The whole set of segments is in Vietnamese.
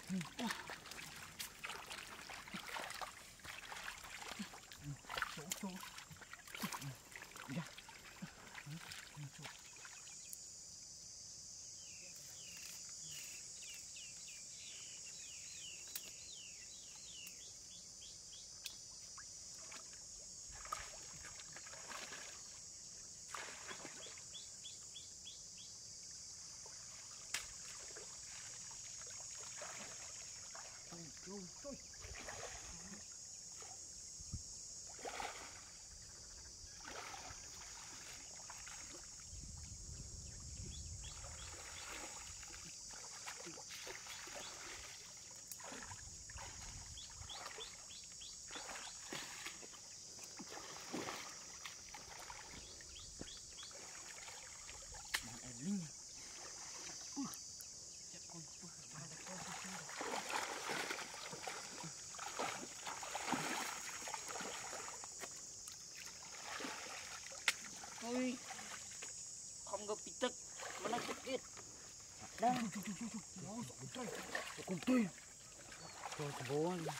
Ôi, không có bị tức mà nó tức tiết. Đang nó cùng tôi rồi bố anh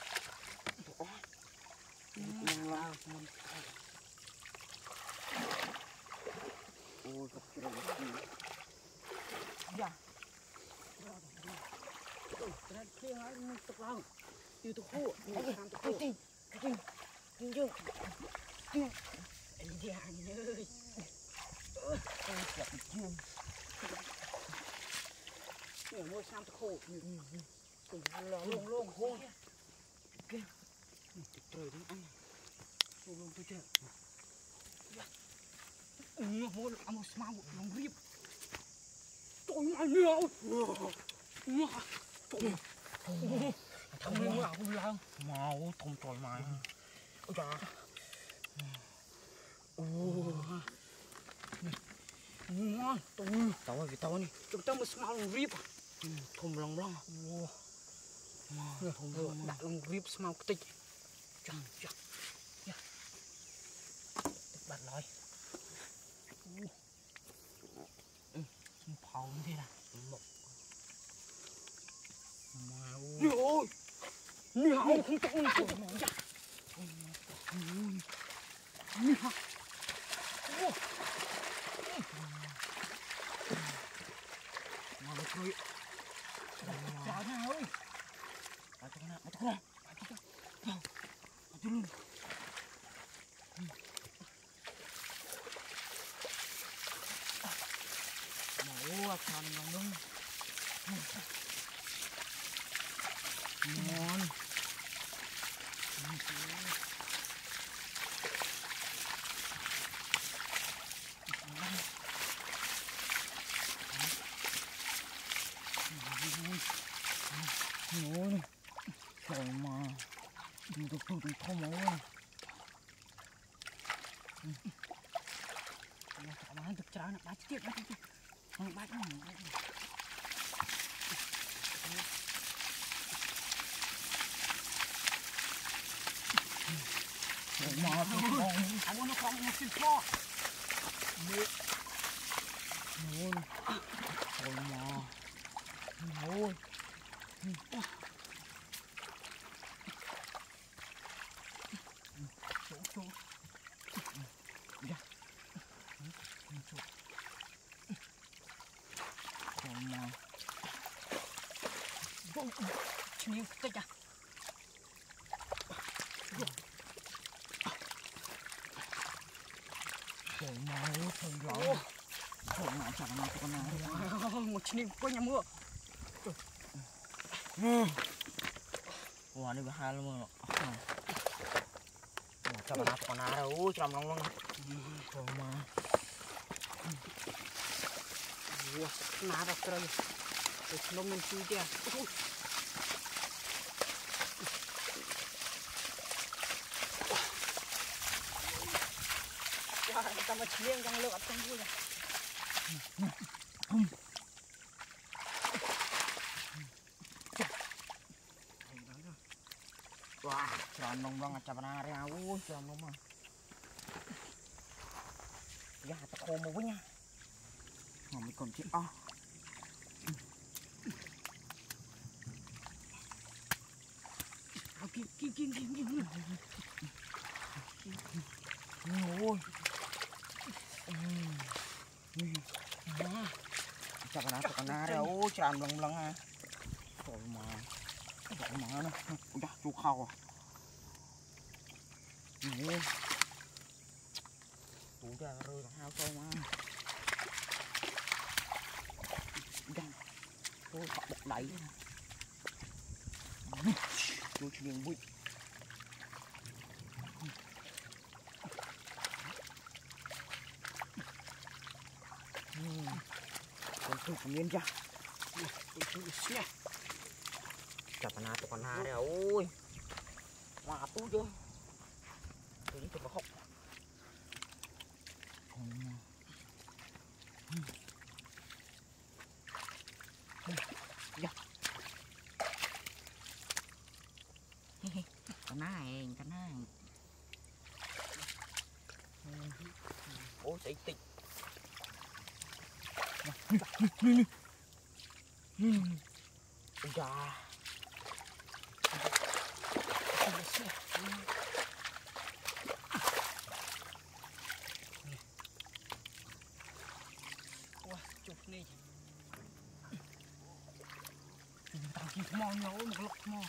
mình lao mình ôi gặp chuyện gì dạ ôi ra kia hả mình tức lao yêu tôi khô mình làm tôi khô cái gì chưa anh đi anh ơi ôi gặp chuyện nửa mua sam tôi khô cùng lông lông khô kia trời đến ăn lông tôi chơi mua làm smart lông rip tôi mà nhiều thằng nào cũng lao màu thông trời mày ôi trời ngon tao vì tao này chúng ta mới smart lông rip thùng lòng long thùng đặt lông rip smart tích chẳng bạn nói pháo như thế nào mộc màu nhiều không trọng không trọng mà nó chơi chào nhau ơi ở trong nào luôn màu thằng nó nung ngon ngon trời mà đừng tôi không máu mà ăn thực trái là bát tiếp bát nó mà không nó không nó xin cho ngon trời mà ngon chỗ dạ trời mà chịu cái gì trời mà trời lạnh trời mà chẳng nào con nào một chim có nhà mưa đi hai luôn cho bạn còn nào đâu trong lòng luôn trời mà nà ra trời nó mình chui kia ta mà chiên trong lửa trong vui wah serondong banget cabangan area serondong mah ya teko mau punya ngomong kunci Ôi. Chắc là nó ra ô tràn lằng lằng à. Trời mà nó. Ôi da, chú khâu à. Ôi. Chú ra rơi là hao sâu mà. Da. Tôi họ bật đáy. Tôi chỉ đường bụi. Tôi cũng lên ra. Chặt con na đây ôi. Mà tôi chưa. Tôi đi tôi có khóc. Con này. Ôi sấy tịch. Ôi da. Ôi chụp này. Tao chỉ mò nhau một lọc mò.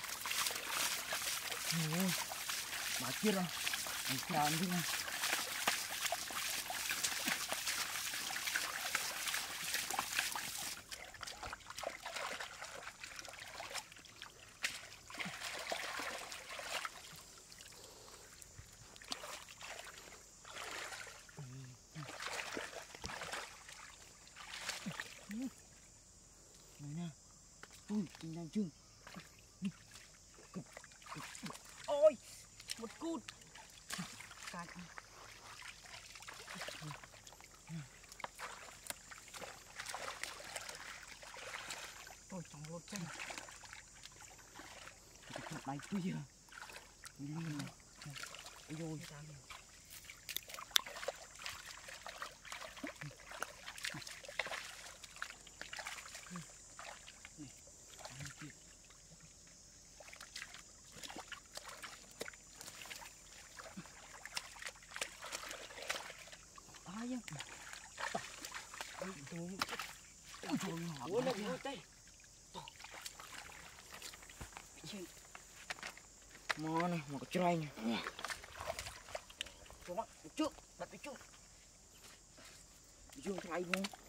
Ôi. Mà chết rồi. Anh tràn đi nha. Này nè. Ui, kinh đang chừng. Ôi, một cút. Cạch. Ôi, trong lột chân. Cái thằng bay cứ gì à? Ôi dồi. Ai á? Ôi trời. Ôi nó vui tay. Mò này, một cái trai này. Cho mắt trước, đặt cái trước. Dương thay luôn.